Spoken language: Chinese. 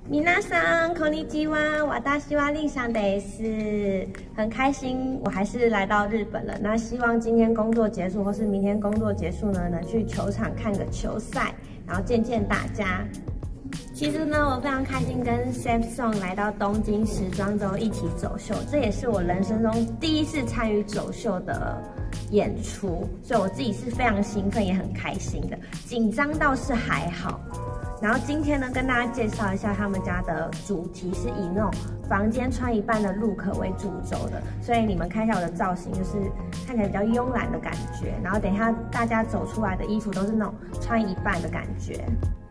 皆さんこんにちは，私はリサです。很开心，我还是来到日本了。那希望今天工作结束，或是明天工作结束呢，能去球场看个球赛，然后见见大家。其实呢，我非常开心跟 Samsung 来到东京时装周一起走秀，这也是我人生中第一次参与走秀的演出，所以我自己是非常兴奋，也很开心的。紧张倒是还好。然后今天呢，跟大家介绍一下他们家的主题是以那种房间穿一半的 look 为主轴的，所以你们看一下我的造型，就是看起来比较慵懒的感觉。然后等一下大家走出来的衣服都是那种穿一半的感觉。